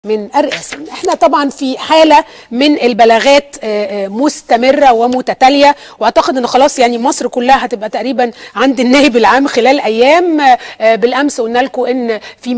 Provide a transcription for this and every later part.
من الرئاسة. احنا طبعا في حالة من البلاغات مستمرة ومتتالية، واعتقد ان خلاص يعني مصر كلها هتبقى تقريبا عند النائب العام خلال ايام. بالامس قلنا لكم ان في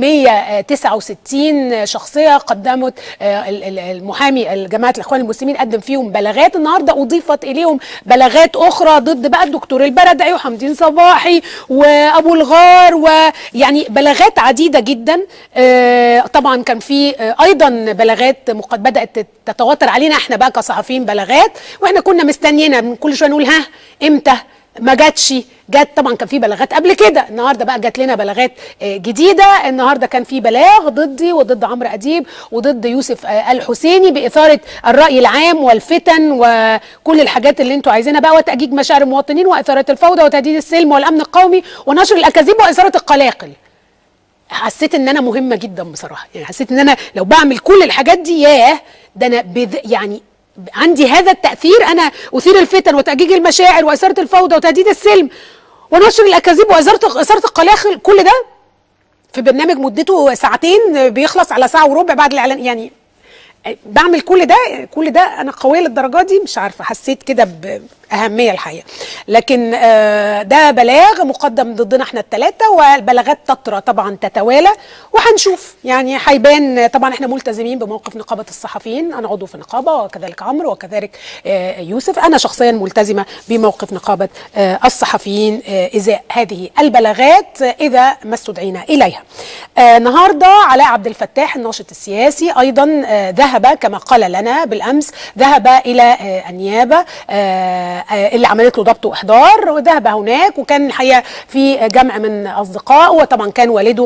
169 شخصية قدمت المحامي الجماعة الاخوان المسلمين قدم فيهم بلاغات. النهارده اضيفت اليهم بلاغات اخرى ضد بقى الدكتور البردعي وحمدين صباحي وابو الغار، ويعني بلاغات عديدة جدا. طبعا كان في ايضا بلاغات بدات تتواتر علينا احنا بقى كصحفيين بلاغات، واحنا كنا مستنيينها من كل شويه نقول ها امتى، ما جاتش. جت طبعا، كان في بلاغات قبل كده، النهارده بقى جات لنا بلاغات جديده. النهارده كان في بلاغ ضدي وضد عمرو اديب وضد يوسف الحسيني باثاره الراي العام والفتن وكل الحاجات اللي انتوا عايزينها بقى، وتأجيج مشاعر المواطنين واثاره الفوضى وتهديد السلم والامن القومي ونشر الاكاذيب واثاره القلاقل. حسيت ان انا مهمه جدا بصراحه، يعني حسيت ان انا لو بعمل كل الحاجات دي ياه ده انا يعني عندي هذا التاثير، انا اثير الفتن وتأجيج المشاعر واثاره الفوضى وتهديد السلم ونشر الاكاذيب واثاره القلاقل، كل ده في برنامج مدته ساعتين بيخلص على ساعه وربع بعد الاعلان. يعني بعمل كل ده انا قويه للدرجه دي؟ مش عارفه، حسيت كده باهميه الحقيقه. لكن ده بلاغ مقدم ضدنا احنا الثلاثه، والبلاغات تترى طبعا تتوالى، وهنشوف يعني هيبان. طبعا احنا ملتزمين بموقف نقابه الصحفيين، انا عضو في النقابه وكذلك عمرو وكذلك يوسف. انا شخصيا ملتزمه بموقف نقابه الصحفيين ازاء هذه البلاغات اذا ما استدعينا اليها. النهارده علاء عبد الفتاح الناشط السياسي ايضا ذهب كما قال لنا بالامس، ذهب الى النيابه اللي عملت له ضبط واحضار، وذهب هناك وكان الحقيقه في جمع من اصدقائه، وطبعا كان والده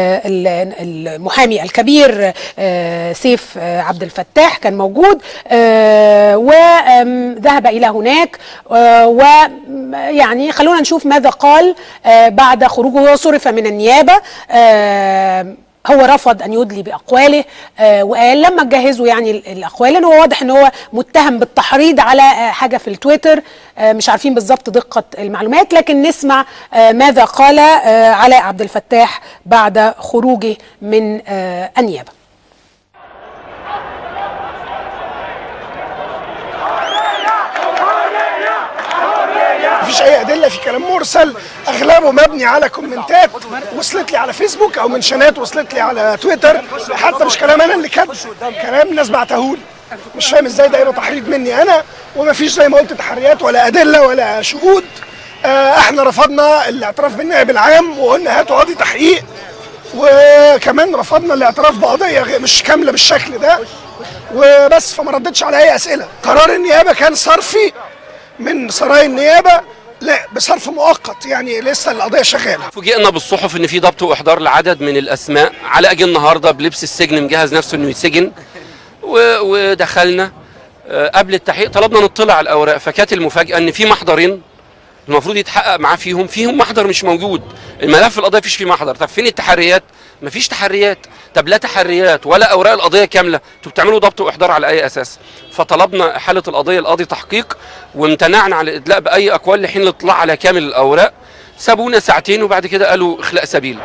المحامي الكبير سيف عبد الفتاح كان موجود، وذهب الى هناك. ويعني خلونا نشوف ماذا قال بعد خروجه وصرف من النيابه. هو رفض ان يدلي باقواله، وقال لما تجهزوا يعني الاقوال، لانه هو واضح ان هو متهم بالتحريض على حاجه في التويتر، مش عارفين بالظبط دقه المعلومات، لكن نسمع ماذا قال علاء عبد الفتاح بعد خروجه من النيابه. مفيش اي ادله، في كلام مرسل اغلبه مبني على كومنتات وصلت لي على فيسبوك او منشنات وصلت لي على تويتر، حتى مش كلام انا اللي كاتبه، كلام ناس بعتهولي. مش فاهم ازاي ده يبقى تحريض مني انا، ومفيش زي ما قلت تحريات ولا ادله ولا شهود. احنا رفضنا الاعتراف بالنائب العام وقلنا هاتوا قاضي تحقيق، وكمان رفضنا الاعتراف بقضيه مش كامله بالشكل ده وبس. فما ردتش على اي اسئله. قرار النيابه كان صرفي من سرايا النيابه، لا بصرف مؤقت، يعني لسه القضيه شغاله. فوجئنا بالصحف ان في ضبط واحضار لعدد من الاسماء. علاء جه النهارده بلبس السجن مجهز نفسه انه يتسجن، ودخلنا قبل التحقيق طلبنا نطلع على الاوراق، فكانت المفاجاه ان في محضرين المفروض يتحقق معاه فيهم محضر مش موجود. الملف القضيه مفيش فيه محضر. طب فين التحريات؟ مفيش تحريات. طب لا تحريات ولا اوراق القضيه كامله، انتوا بتعملوا ضبط واحضار على اي اساس؟ فطلبنا احاله القضيه لقاضي تحقيق، وامتنعنا عن الادلاء باي اقوال لحين الاطلاع على كامل الاوراق. سابونا ساعتين وبعد كده قالوا اخلاء سبيل.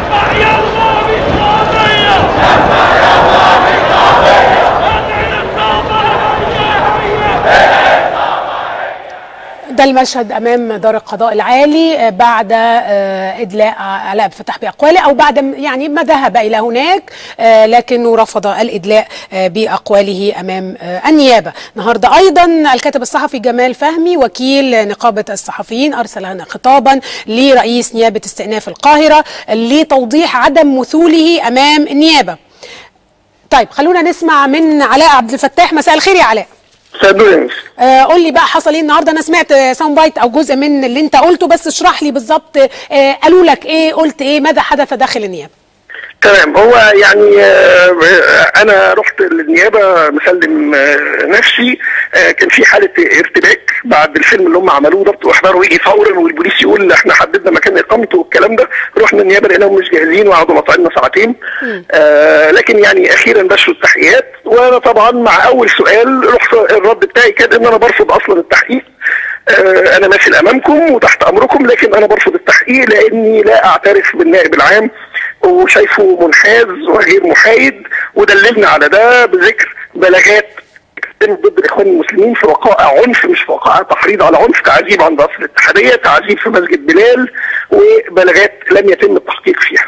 ده المشهد امام دار القضاء العالي بعد ادلاء علاء عبد الفتاح باقواله، او بعد يعني ما ذهب الى هناك لكنه رفض الادلاء باقواله امام النيابه. النهارده ايضا الكاتب الصحفي جمال فهمي وكيل نقابه الصحفيين ارسل خطابا لرئيس نيابه استئناف القاهره لتوضيح عدم مثوله امام النيابه. طيب خلونا نسمع من علاء عبد الفتاح. مساء الخير يا علاء. قول لي بقى حصل ايه النهارده؟ انا سمعت ساوند بايت او جزء من اللي انت قلته، بس اشرح لي بالظبط قالوا لك ايه، قلت ايه، ماذا حدث داخل النيابه؟ تمام. هو يعني انا رحت للنيابه مسلم نفسي. كان في حاله ارتباك بعد الفيلم اللي هم عملوه ضبط واحضار ويجي فورا والبوليس يقول احنا حددنا مكان اقامته والكلام ده. رحنا النيابه لقيناهم مش جاهزين وقعدوا مطعنا ساعتين. لكن يعني اخيرا بشروا التحقيقات، وانا طبعا مع اول سؤال رحت الرد بتاعي كان ان انا برفض اصلا التحقيق. انا ماشي امامكم وتحت امركم، لكن انا برفض التحقيق لاني لا اعترف بالنائب العام وشايفه منحاز وغير محايد، ودللنا على ده بذكر بلاغات ضد الاخوان المسلمين في وقائع عنف، مش في وقائع تحريض على عنف، تعذيب عند قصر الاتحاديه، تعذيب في مسجد بلال، وبلاغات لم يتم التحقيق فيها.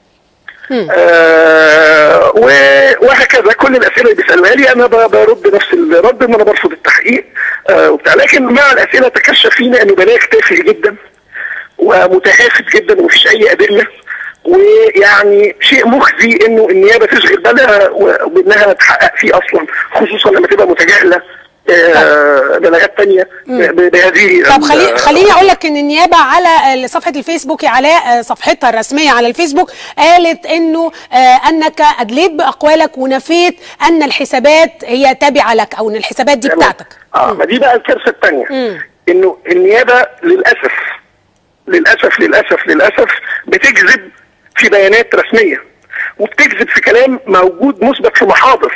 وهكذا كل الاسئله اللي بيسالوها لي انا برد نفس الرد، ان انا برفض التحقيق وبتاع. لكن مع الاسئله تكشف فينا انه بلاغ تافه جدا ومتهافت جدا ومفيش اي ادله، ويعني شيء مخزي انه النيابه تشغل بالها وانها تحقق فيه اصلا، خصوصا لما تبقى متجاهله بلاغات ثانيه بهذه. طب خليني اقول لك ان النيابه على صفحه الفيسبوك يا علاء، صفحتها الرسميه على الفيسبوك، قالت انه انك ادليت باقوالك ونفيت ان الحسابات هي تابعه لك، او ان الحسابات دي بتاعتك. ما دي بقى الكارثه الثانيه، انه النيابه للاسف للاسف للاسف للاسف بتكذب في بيانات رسميه، وبتكذب في كلام موجود مثبت في محاضر.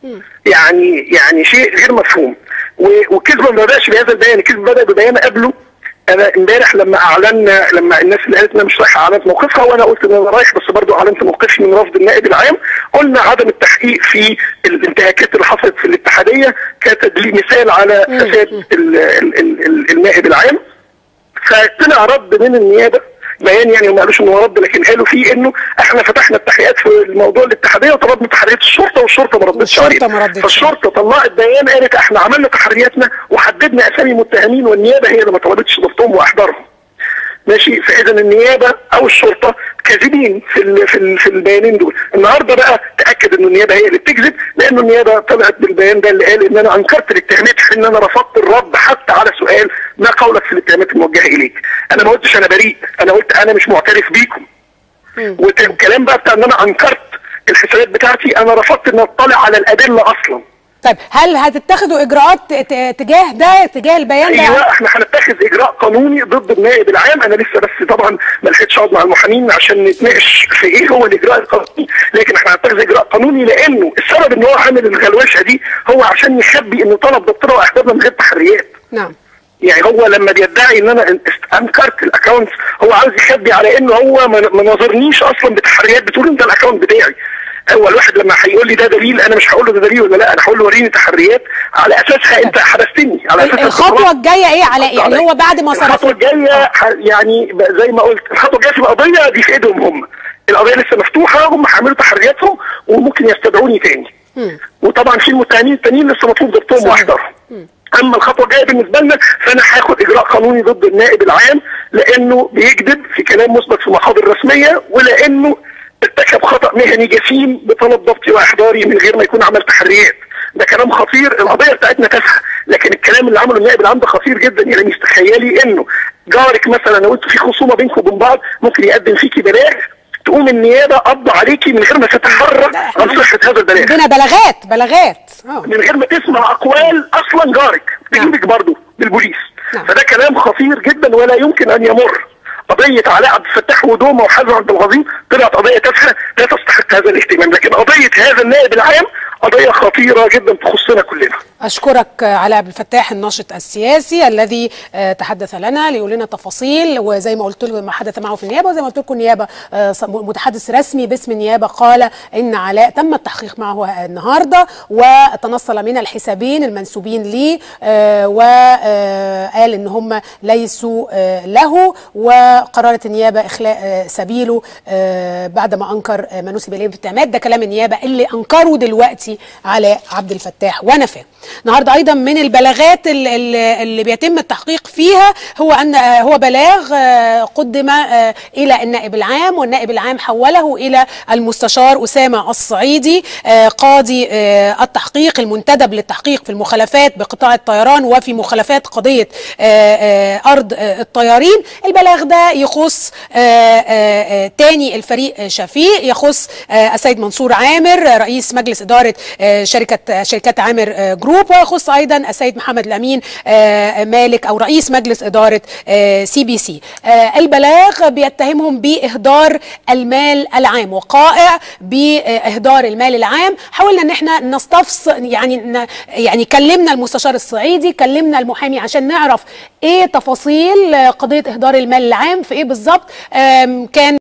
يعني شيء غير مفهوم. والكذب ما بداش بهذا البيان، الكذب بدا ببيان قبله. انا امبارح لما اعلنا، لما الناس اللي قالت انا مش رايحه اعلنت موقفها، وانا قلت ان انا رايح، بس برضه اعلنت موقفي من رفض النائب العام. قلنا عدم التحقيق في الانتهاكات اللي حصلت في الاتحاديه كتدليل مثال على فساد النائب العام. فطلع رد من النيابه، بيان يعني ما قالوش انه رد، لكن قالوا فيه انه احنا فتحنا التحقيقات في الموضوع الاتحاديه وطلبنا تحريات الشرطه، والشرطه ما ردتش علينا. فالشرطه طلعت بيان قالت احنا عملنا تحرياتنا وحددنا اسامي متهمين، والنيابه هي اللي ما طلبتش ضبطهم واحضارهم. ماشي. فاذا النيابه او الشرطه كاذبين في البيانين دول. النهارده بقى تاكد ان النيابه هي اللي بتكذب، لان النيابه طلعت بالبيان ده اللي قال ان انا انكرت الاتهامات، ان انا رفضت الرد حتى على سؤال ما قولك في الاتهامات الموجهه اليك. انا ما قلتش انا بريء، انا قلت انا مش معترف بيكم. والكلام بقى بتاع ان انا انكرت الحسابات بتاعتي، انا رفضت ان اطلع على الادله اصلا. طيب هل هتتخذوا اجراءات تجاه ده، تجاه البيان ده؟ ايوه احنا هنتخذ اجراء قانوني ضد النائب العام. انا لسه بس طبعا ما لحقتش اقعد مع المحامين عشان نتناقش في ايه هو الاجراء القانوني، لكن احنا هنتخذ اجراء قانوني، لانه السبب ان هو عامل الغلوشه دي هو عشان يخبي انه طلب ضبطنا واحضارنا من غير تحريات. نعم. يعني هو لما بيدعي ان انا انكرت الاكونت، هو عاوز يخبي على انه هو ما ناظرنيش اصلا بتحريات، بتقول انت الاكونت بتاعي. هو الواحد لما هيقول لي ده دليل، انا مش هقول له ده دليل ولا لا، انا هقول له وريني تحريات على اساسها انت حبستني، على اساس الخطوه الجايه ايه علاء؟ يعني هو بعد ما صرف الخطوه الجايه يعني زي ما قلت، الخطوه الجايه في القضيه دي في ايدهم هم. القضيه لسه مفتوحه، هم هيعملوا تحرياتهم وممكن يستدعوني تاني. وطبعا في المتهمين التانيين لسه مطلوب ضبطهم واحضارهم. اما الخطوه الجايه بالنسبه لنا فانا هاخد اجراء قانوني ضد النائب العام، لانه بيكذب في كلام مثبت في محاضر رسميه، ولانه ارتكب خطأ مهني جسيم بطلب ضبطي واحضاري من غير ما يكون عمل تحريات. ده كلام خطير. القضيه بتاعتنا تافهه، لكن الكلام اللي عمله النائب العام ده خطير جدا. يعني مش تخيلي انه جارك مثلا لو انتوا في خصومه بينكم وبين بعض ممكن يقدم فيكي بلاغ، تقوم النيابه قبض عليكي من غير ما تتحرى عن صحه هذا البلاغ. عندنا بلاغات من غير ما تسمع اقوال اصلا جارك، تجيبك برضه بالبوليس. فده كلام خطير جدا ولا يمكن ان يمر. قضيه علاء عبد الفتاح ودومه وحازم عبد العظيم طلعت قضيه تافهه لا تستحق هذا الاهتمام، لكن قضيه هذا النائب العام قضيه خطيره جدا تخصنا كلنا. اشكرك علاء عبد الفتاح الناشط السياسي الذي تحدث لنا ليقول لنا تفاصيل، وزي ما قلت له ما حدث معه في النيابه، وزي ما قلت لكم النيابه متحدث رسمي باسم النيابه قال ان علاء تم التحقيق معه النهارده وتنصل من الحسابين المنسوبين ليه، وقال ان هم ليسوا له، وقررت النيابه اخلاء سبيله بعدما انكر ما نسب اليه بالاتهامات. ده كلام النيابه اللي انكره دلوقتي علاء عبد الفتاح ونفاه. النهارده ايضا من البلاغات اللي بيتم التحقيق فيها هو بلاغ قدم الى النائب العام، والنائب العام حوله الى المستشار اسامه الصعيدي قاضي التحقيق المنتدب للتحقيق في المخالفات بقطاع الطيران وفي مخالفات قضيه ارض الطيارين. البلاغ ده يخص تاني الفريق شفيق، يخص السيد منصور عامر رئيس مجلس اداره شركات عامر جروب، ويخص ايضا السيد محمد الامين مالك او رئيس مجلس اداره CBC. البلاغ بيتهمهم باهدار المال العام، وقائع باهدار المال العام. حاولنا ان احنا نستفصل، يعني كلمنا المستشار الصعيدي، كلمنا المحامي عشان نعرف ايه تفاصيل قضيه اهدار المال العام في ايه بالظبط. كان